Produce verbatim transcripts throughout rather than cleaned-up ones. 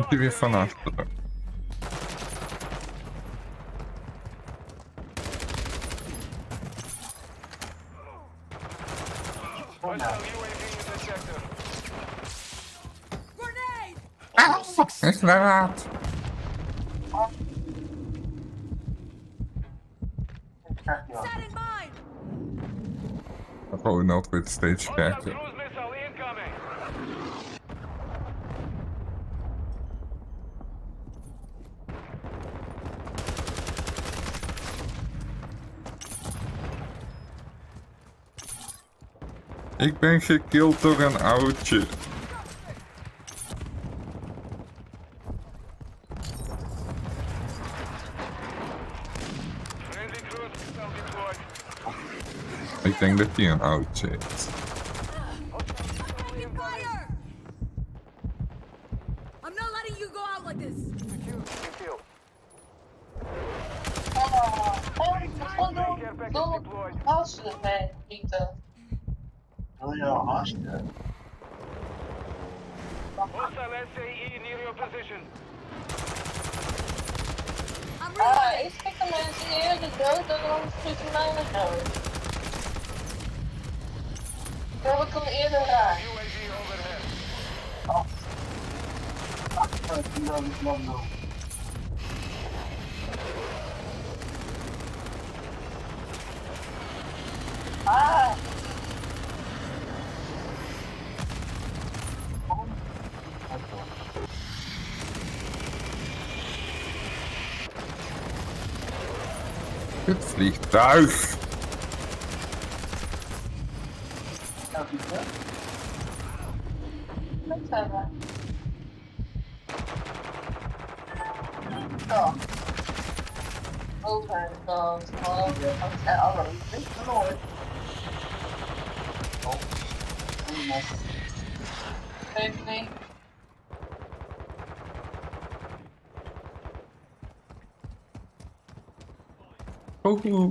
Komt hij weer van achteren. Is raad. Gewoon altijd steeds kijken. Ik ben gekild door een oudje. Ik denk dat hij een oudje heeft. Oh ja, hartstikke. Ah, ik stik de mensen eerder dood dan dan schieten mij nog dood. Ik wil ik hem eerder raak. Oh. Ach, ik ben dan niet lang nog. Ah! Het vliegtuig! Ja, vliegtuig? Dat zijn we. Ja. Oh mijn god. Oh, dat zijn alle niet nooit. Oh. Oh, Weet niet. Oh, oh.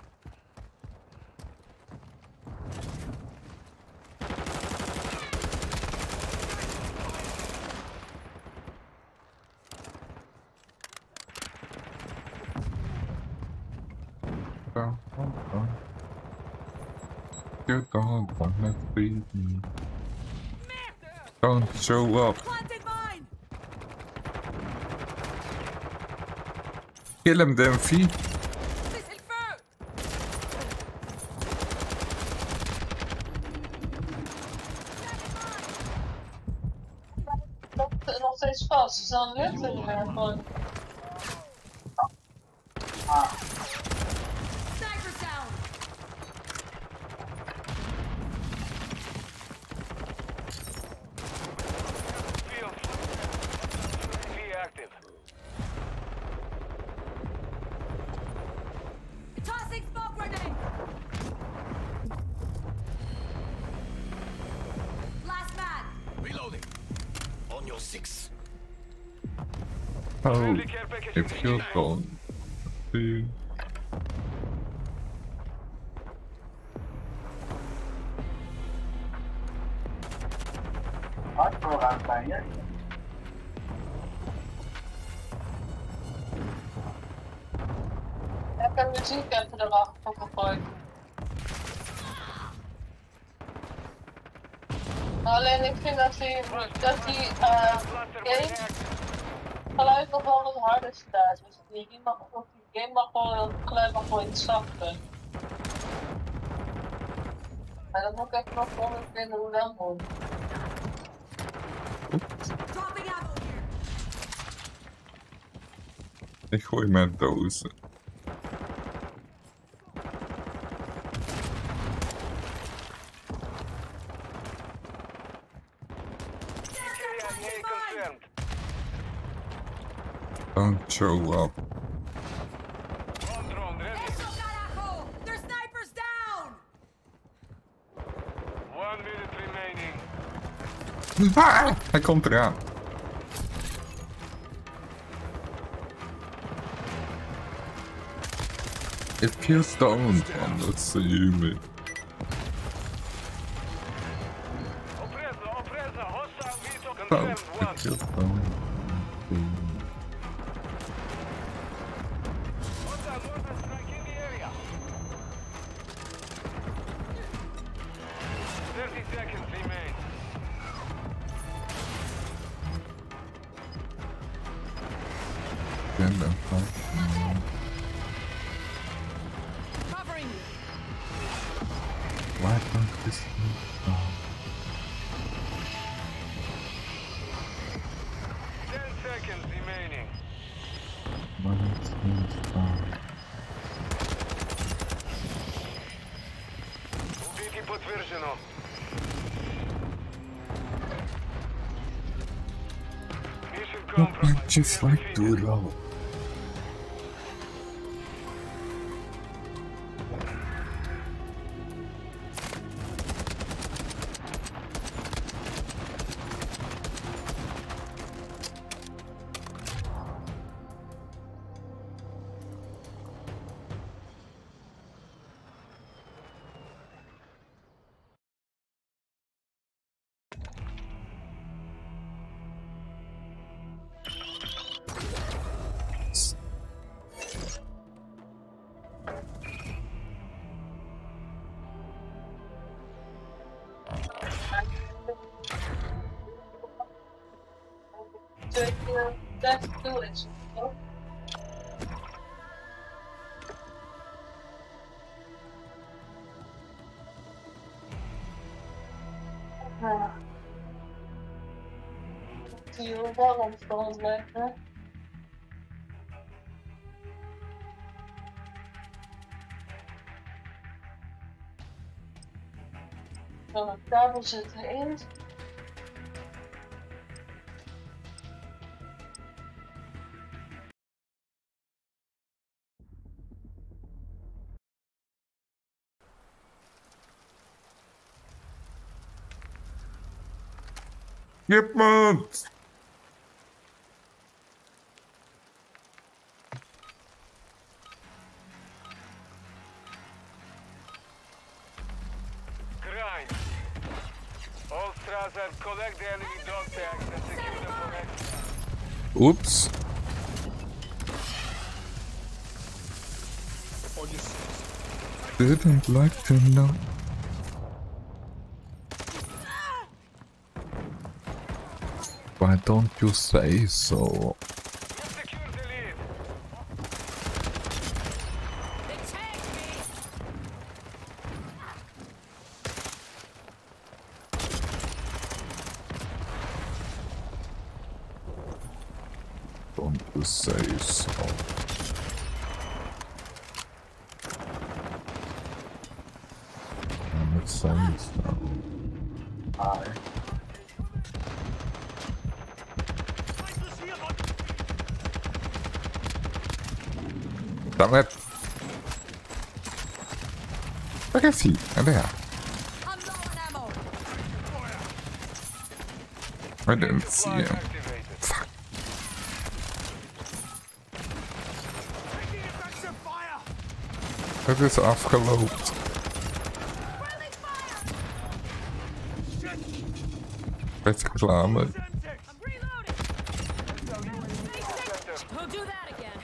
You don't wanna feed me. Don't show up. Kill him, Dempsey. Nog steeds vast, dus dan lukt het niet meer gewoon. ah. Oh, if you're gone, dude. Hardcore aan het bij je. Ik heb een muziek even erachter gegooid. Alleen ik vind dat die, dat die uh, game geluid nog wel wat harder staat. Dus die, die, mag, die game mag wel, het geluid mag wel iets zachter. Maar dan moet ik even nog ondervinden hoe dat moet. Ik gooi mijn dozen. Don't show up. Their snipers down! One minute remaining. Ah, hij komt eraan. If you don't want to see me. So, if you don't. Then the fuck. Covering you. Why don't this move down? Ten seconds remaining. Why don't this move down? Убейте подтверждено. Mission No, compromised. just like do it all. Let's do it. Zie je wel ontstand leggen? Dan een kabel zit erin. Equipment! Grind. All Strasser, collect the enemy dog tags and secure them for extra. Oops. Didn't like to know. Why don't you say so? Secure the lead. They tagged me! Don't you say so? I'm not saying so. Hi. Damn it! Where is he? Oh, there. I'm low on ammo! I didn't see Flag him. activated. Fuck. Het is afgeloopt. Friendly fire! Het reclame. I'm reloading! We'll do that again.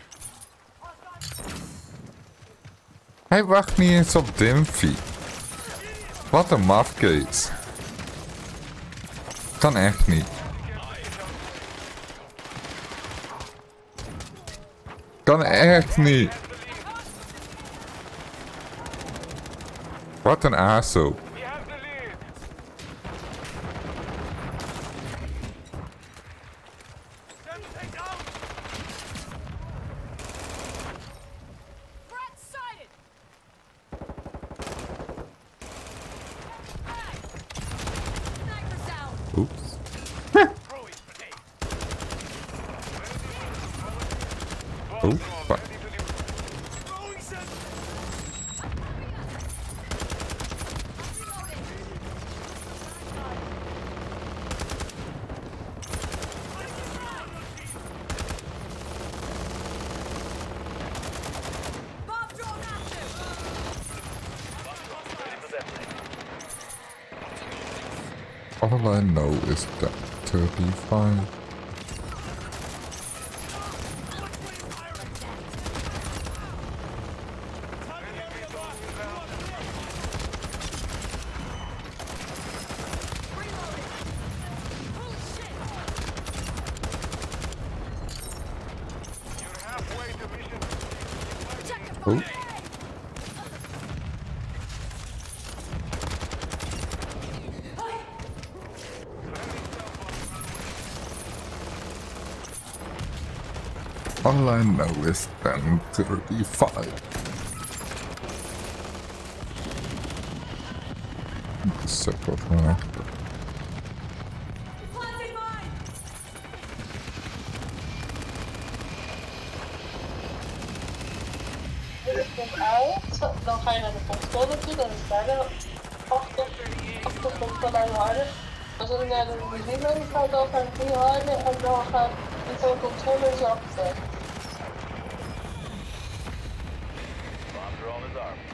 Hij wacht niet eens op Dimfy. Wat een mafkees. Kan echt niet. Kan echt niet. Wat een aso. We have the lead. Threat sighted! Sniper's down! Oeps. Oh, fuck. Bomb drone active! All I know is that thirty-five. Holy shit! Oh. All I know is ten thirty-five. Separate one. Planting mine! Dit is komt uit, dan ga je naar de controle toe, dan is daar de achtergrondgeluid harder. Als ik naar de muziek ben, ga dan gaat het niet harder en dan gaat die van controle zachter. Bomb drone is armed.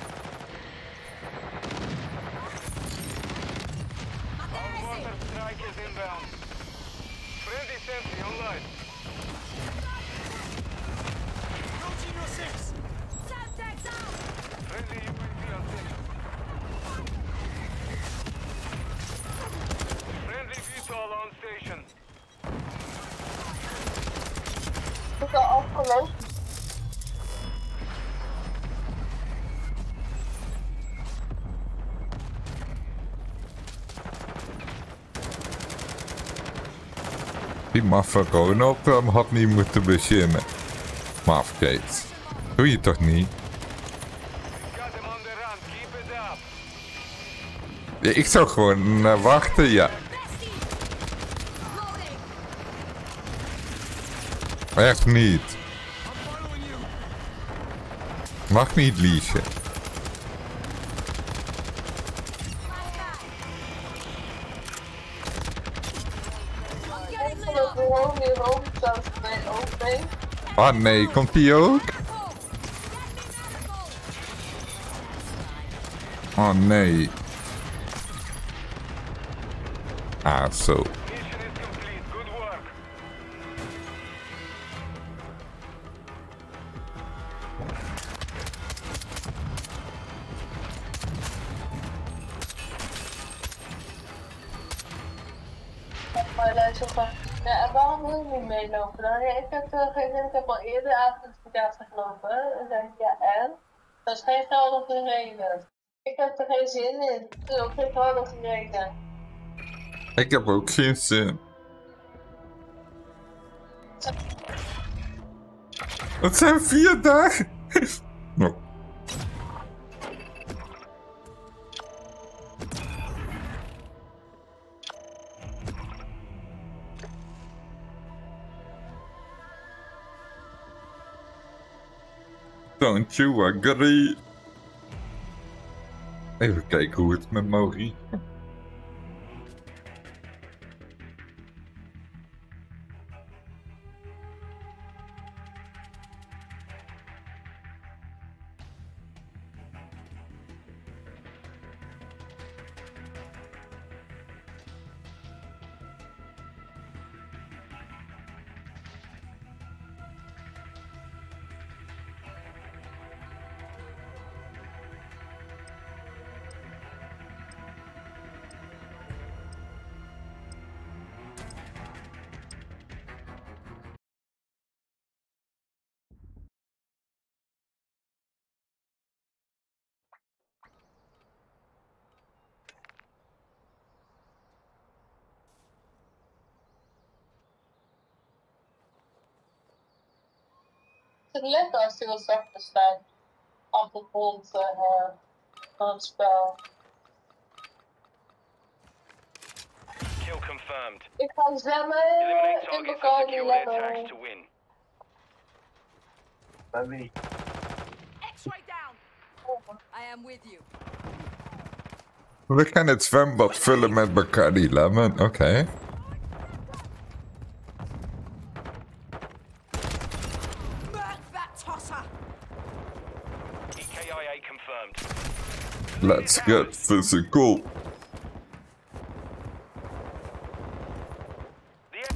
Water strike is inbound. Friendly sentry online. Semtex out! Friendly U A V on station. Friendly V TOL on station. Het is al afgelopen. Die maffe Ronald had niet moeten beginnen. Mafkeet. Doe je toch niet? Got him on the run. Keep it up. Ja, ik zou gewoon uh, wachten, ja. Bestie! Loading! Echt niet. Mag niet liegen. I'm getting lit Dat up! we gewoon weer roomsaus bij open. Ah nee, komt die ook? Careful! Get me medical! Oh nee. Ah, zo. Mission is complete. Good work. Maar luister van, ja, en waarom wil je niet meelopen dan? Ja, ik heb uh, geen zin, ik heb al eerder avondcertificaat gelopen. Dan zeg ik, ja en? Dat is geen geldige reden. Ik heb er geen zin in. Dat is ook geen geldige reden. Ik heb ook geen zin. Het zijn vier dagen. Oh. Don't you agree? Even kijken hoe het met Maurice. Het is lekker als die wat zachter staat. Op de grond uh, van het spel. Kill confirmed. Ik ga zwemmen Eliminate in targets and elkaar secure their tags level. to win. Bij wie? X-ray down! I am with you. We gaan het zwembad vullen met Bacardi Lemon, oké. Okay. Murk that tosser! E K I A confirmed. Let's get physical. The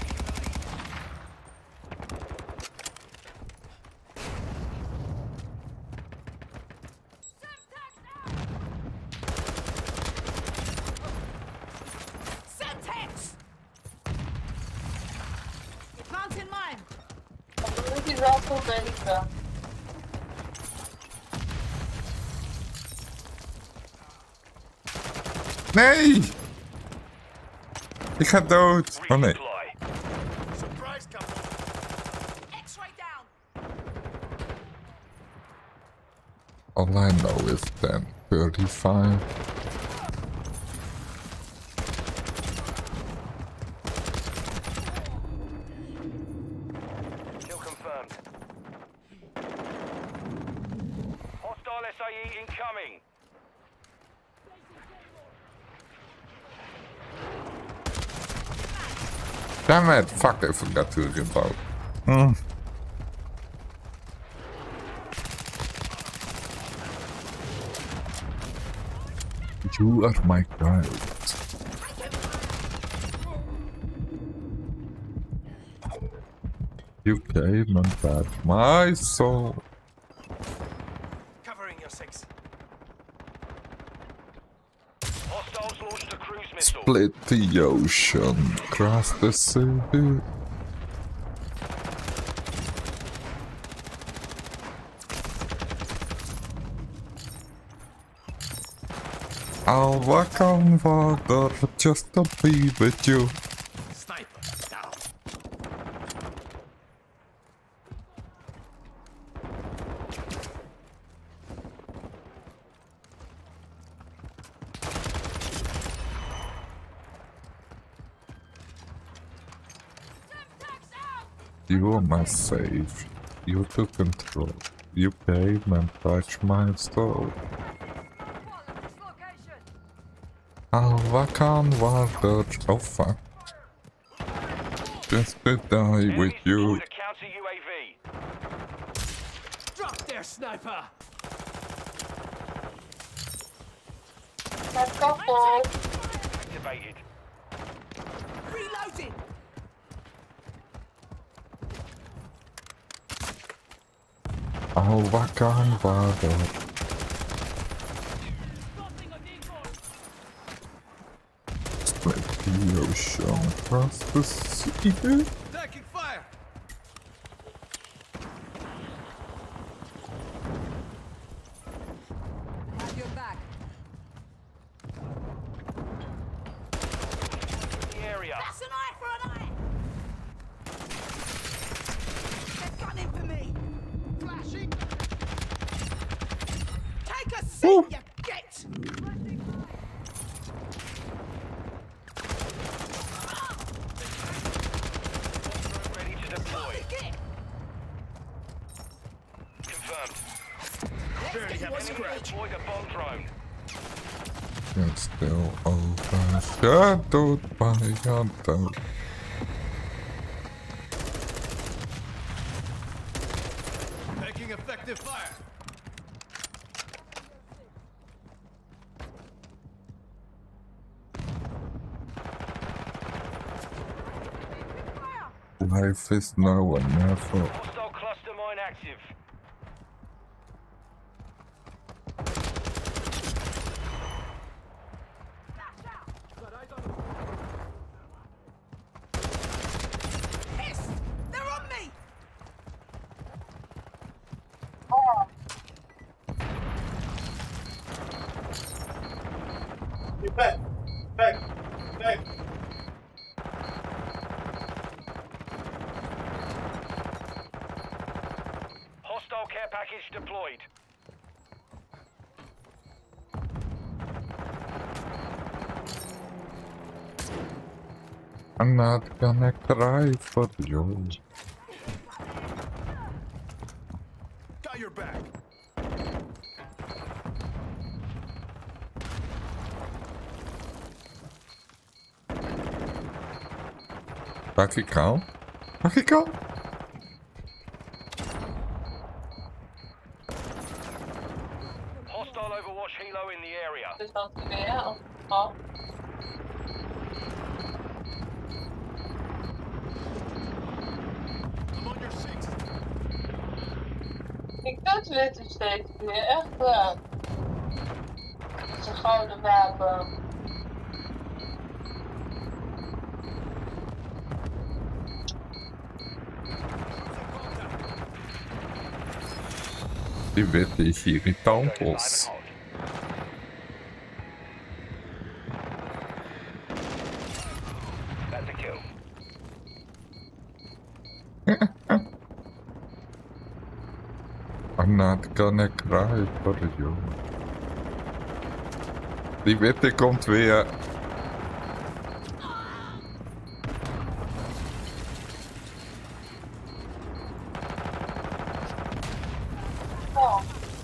Semtex! Planting mine! Dan moet je wel goed denken. Nee! Ik ga dood. Oh nee. Surprise couple. X-ray down. All I know is ten thirty-five. Kill confirmed. Hostile S A E incoming. Damn it! Fuck, I forgot to reload. Mm. You are my child. You came and bad my soul. Covering your six. Hostiles launched a cruise missile. Split the ocean, cross the sea. I'll walk on water just to be with you. Sniper down. You are my safe. You took control. You came and touched my soul. I'll walk on water. Oh fuck. Just to die with you. Counter U A V. Drop there, sniper! Let's go for it. Activated. Reloading! I'll walk on water. Split the ocean across the sea. Taking fire! Have your back. The area. That's an eye for an eye. They're gunning for me! Flashing! Take a seat, you git! Ready to deploy. Get! Confirmed. Barely have a Enemy scratch. deployed a bomb drone. It's still overshadowed by your doubt. Taking effective fire! Life is now and never. Hostile cluster mine active. Piss! They're on me! Get back! Back! Back! Hostile care package deployed. I'm not gonna cry for you. Got your back! Mag ik al? Mag ik al? Hostile Overwatch helo in the area. Dus dat hij weer op af. I'm on your six! Ik kut witte steeds weer, echt waar. Het is een gouden wapen. Die witte is irritant. Target live and hot. I'm not gonna cry for you. Die witte komt weer. Oh.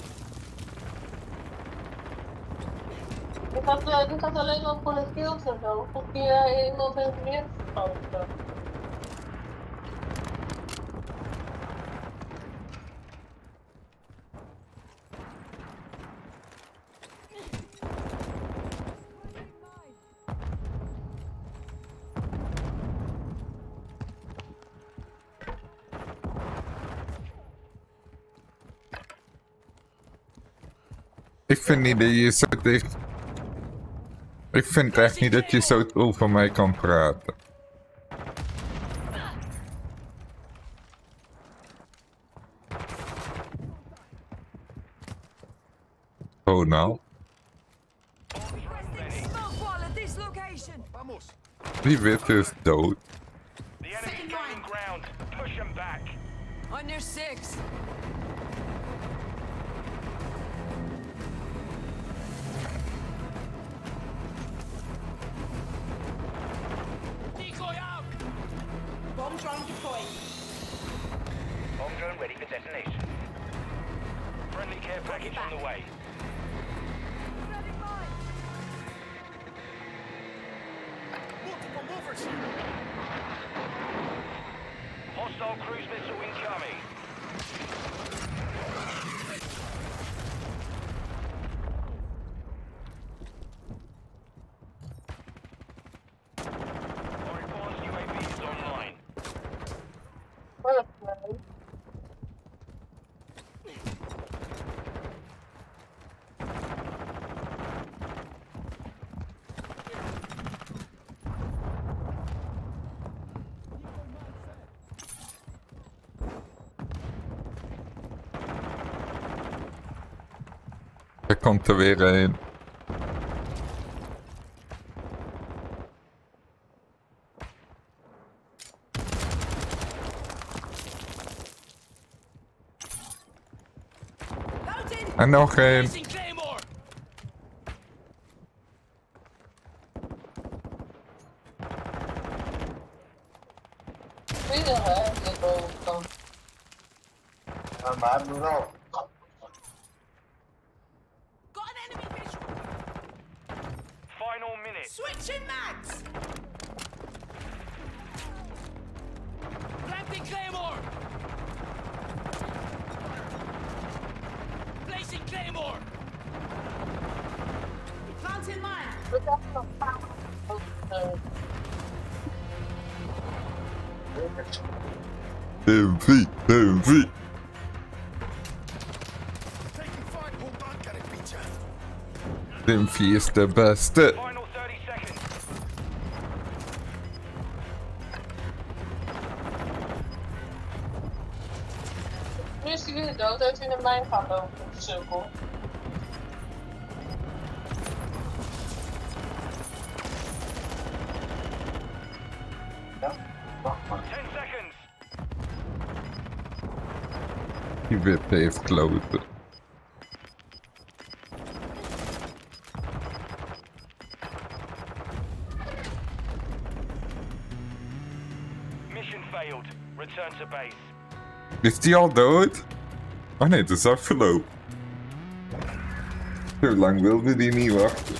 Ik had, uh, ik had alleen maar voor de skills en zo. Of die uh, iemand heeft neergeschoten. Ik vind niet dat je zo dicht... Ik vind echt niet dat je zo over mij kan praten. Oh nou. Die witte is dood. The enemy's gaining ground. Push them back. On your six. Decoy out! Bomb drone deployed. Bomb drone ready for detonation. Friendly care package on the way. Multiple movers here. Hostile cruise missile incoming. Orifor's U A V is online. Okay. Er komt er weer een. En nog een. Placing Claymore! Wie er hè, die bovenkant. Ja, maar doe wel. Got an enemy visual! Final minute. Switching mags! Planting Claymore! Placing Claymore! Planting mine. We hebben nog een D M V, D M V. Taking fire! Hold on, gotta beat ya! D M V is de beste. Final thirty seconds. Nu is hij weer dood, uit in de mijn gaan lopen, de cirkel. Ja, wacht maar. Ten seconds. Die witte heeft kloten. Mission failed. Return to base. Is die al dood? Oh nee, het is afgelopen. Zo lang wilde die niet wachten.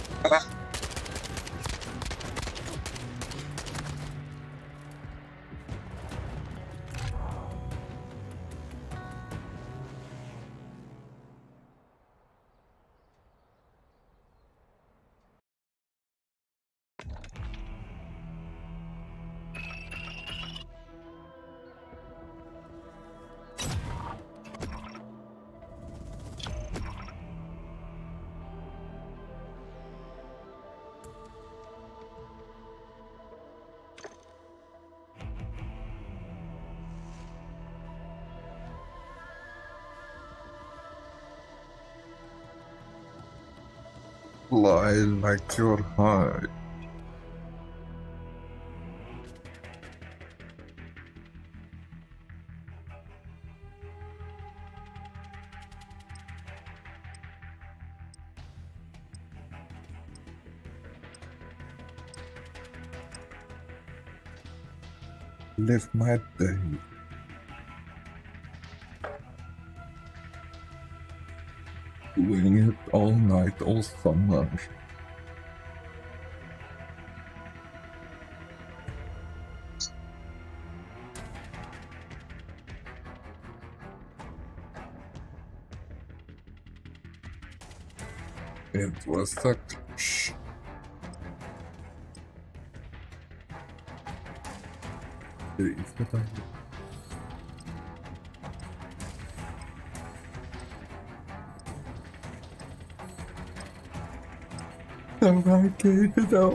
Lie like your heart. Live my day. Doing it all night, all summer. It was a clutch. Oh my god, no.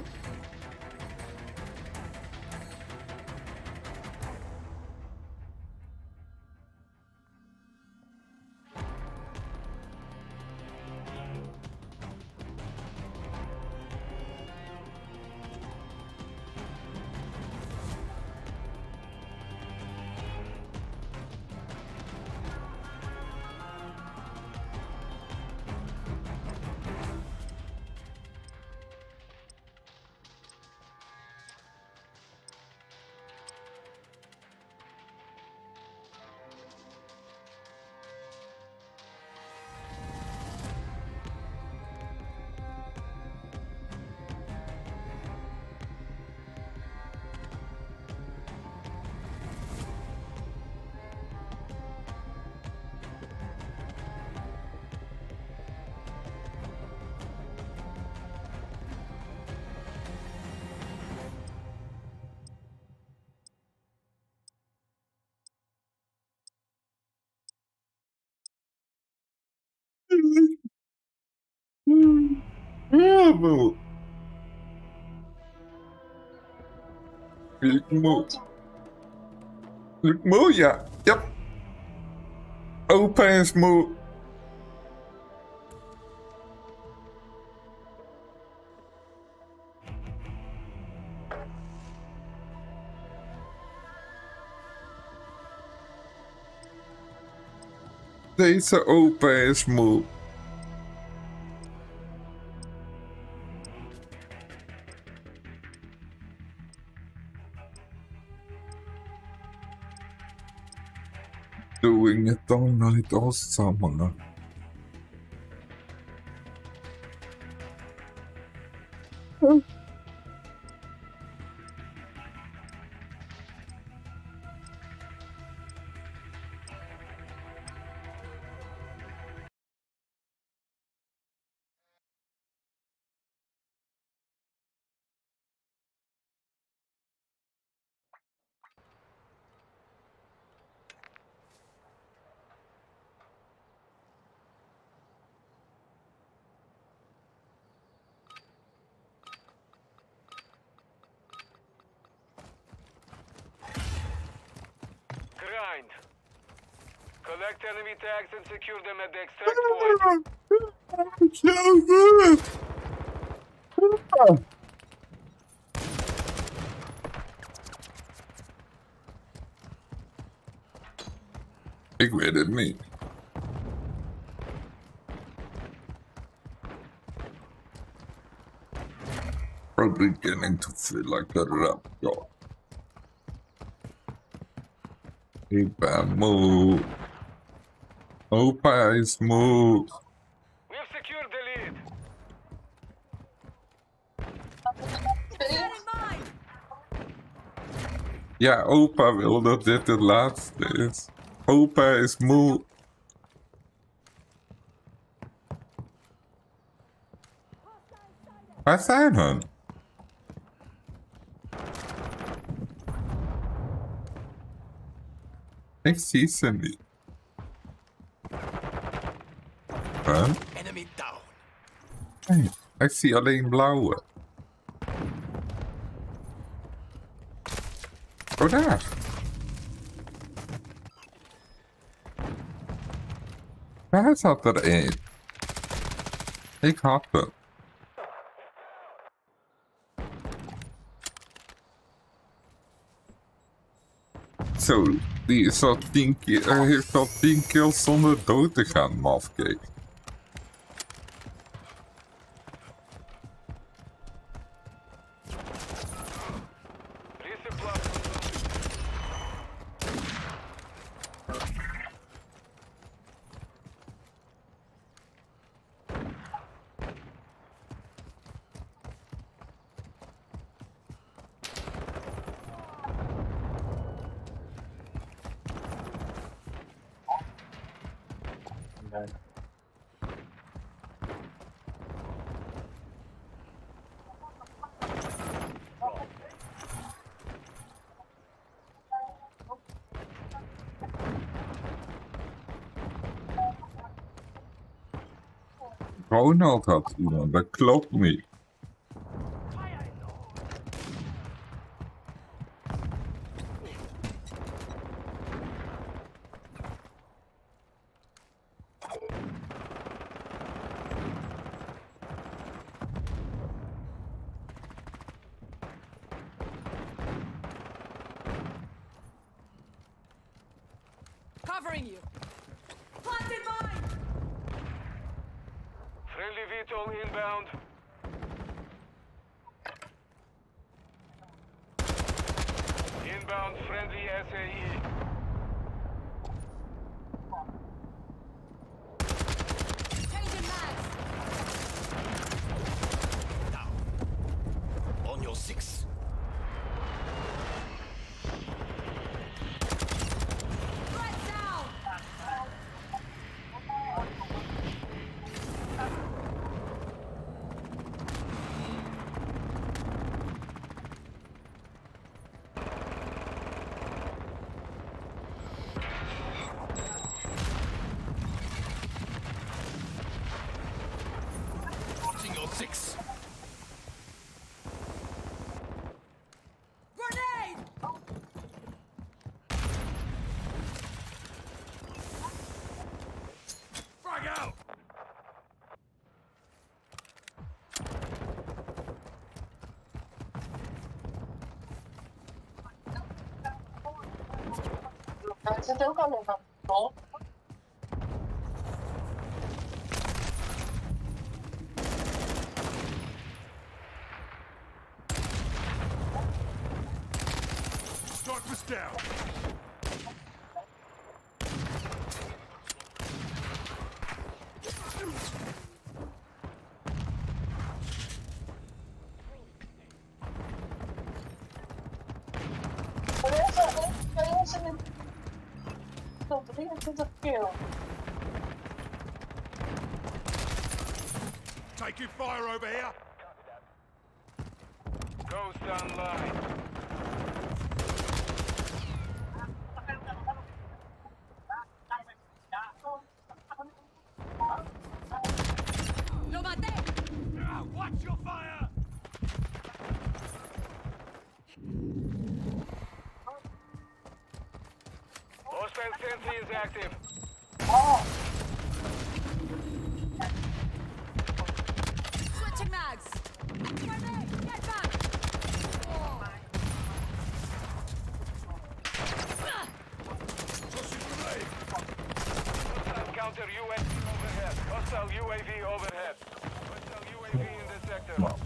Bravo! Big move. Big move, yeah. Yep. Open move. Deze open is moe. Doing it all night, all summer. Oh. Grind. Collect enemy tags and secure them at the extract point. So good. Ik weet het niet. Probably beginning to feel like a rap dog. Hey, bad move. Opa is move. We've secured the lead. Bear in mind. Ja, opa wil dat dit het laatste is. Opa is moe. Waar zijn hun? Ik zie ze niet. Huh? Enemy down. Nee, ik zie alleen blauwe. Oh, daar. Daar zat er één. Ik had hem. Zo, die is al tien keer, hij heeft al tien kills zonder dood te gaan, mafkeek. Ronald had iemand, dat klopt niet. Covering you. Planted mine. Friendly V TOL inbound. Inbound friendly S A E. Changing mags. On your six. Threat down. Watching your six. Grenade. Frag out. Hij zit ook al op een top. Sniper's down. Maar deze, bij ons in de top drieëntwintig kill. Taking fire over here. Ghost online. Lo maté. Ah, watch your fire. Hostile sentry is active. Switching mags. Grenade. Get back. Tossing grenade. Hostile counter U A V overhead. Hostile U A V overhead. Hostile U A V in the sector.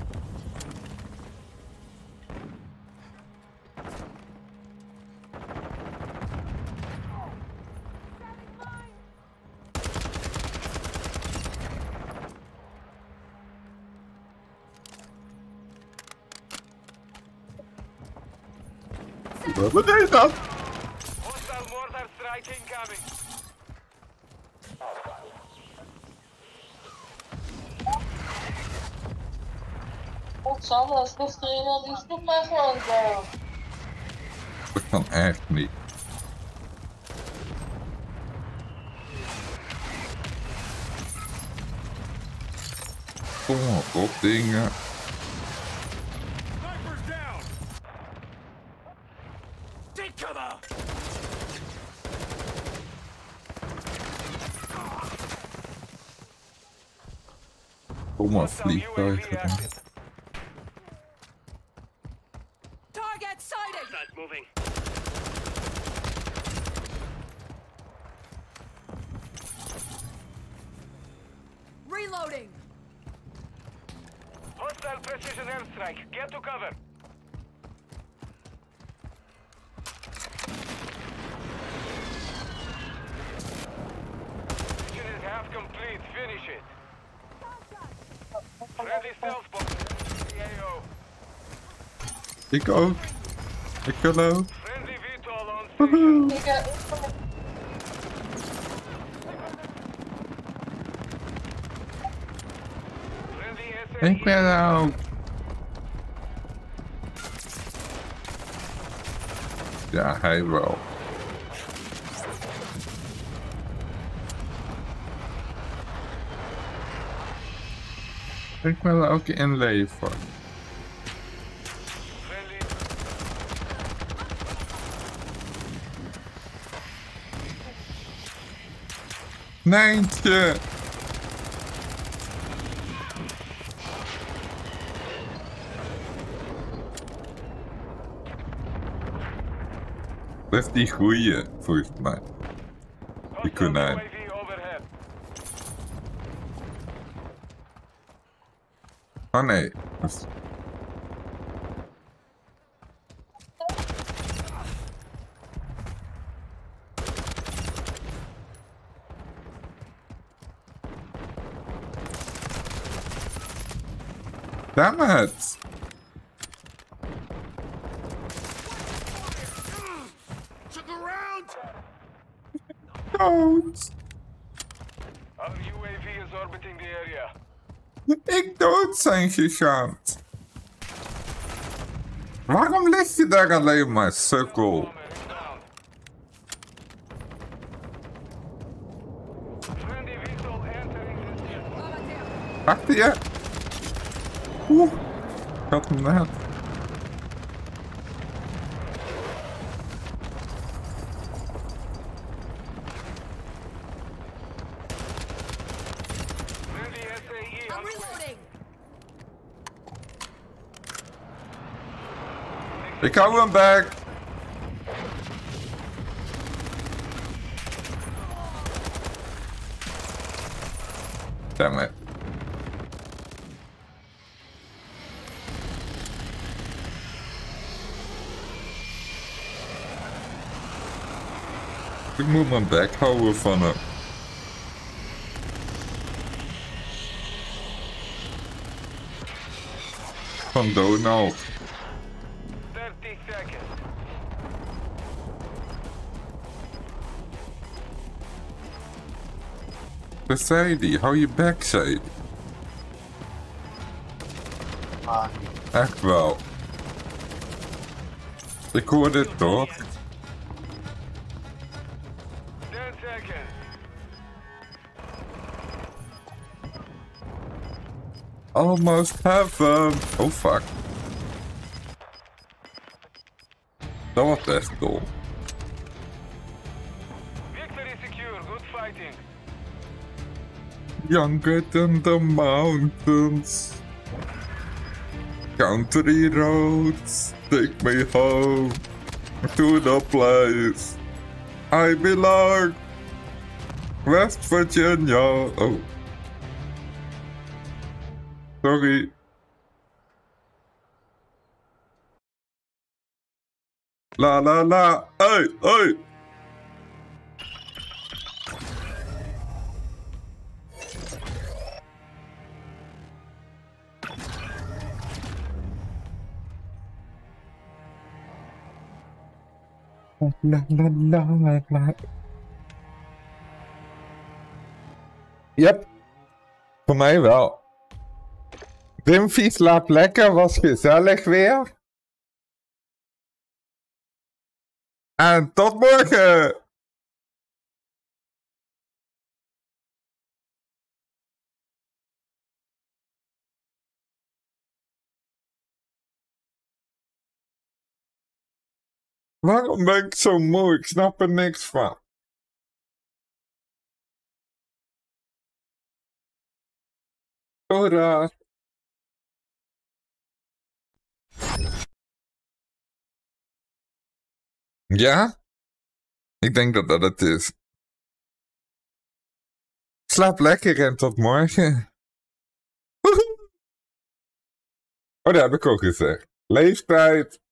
Wat is dat? Hostile mortar strike incoming. Godsamme, als gisteren iemand die sloeg mij gewoon dood. Dat kan echt niet. Kom op, op dingen. Sniper's down. Take cover. Kom maar, Hostile U A V vliegtuigen. active. Target sighted. Not moving. Reloading. Hostile precision airstrike. Get to cover. Ik ook. Ik wil ook. Friendly VTOL on station. Ik heb Friendly S A E. Ik wil ook. Ja, hij wel. Ik wil ook inleveren. Friendly. Nijntje! Dat is die goeie, volgens mij. Die konijn. U A V overhead. Oh nee. Dat is- Damn it! Took a round. Dood! Our U A V is orbiting the area. Ik dood zijn gegaan. Waarom lig je daar alleen maar, sukkel? Bomber inbound. Friendly VTOL entering the system. Achter je! Oeh, ik had hem net. Friendly S A E I'm on the way. reloading. Ik hou hem back. Damn it. Ik moet mijn bek houden van hem. Van Donald. thirty seconds. Dat zei die, hou je bek, zei die. Maar Echt wel. Ik hoor dit toch? ten seconds. Almost heaven. Oh fuck. Dat was echt dom. Victory secure. Good fighting. Younger than the mountains. Country roads, take me home to the place I belong. West Virginia. Oh. Sorry. La la la. Hey, hey. La la la la la. Yep. Voor mij wel. Dimfie slaapt lekker, was gezellig weer. En tot morgen! Waarom ben ik zo moe? Ik snap er niks van. Hoera! Ja? Ik denk dat dat het is. Slaap lekker en tot morgen. Woehoe! Oh, dat heb ik ook gezegd. Leeftijd.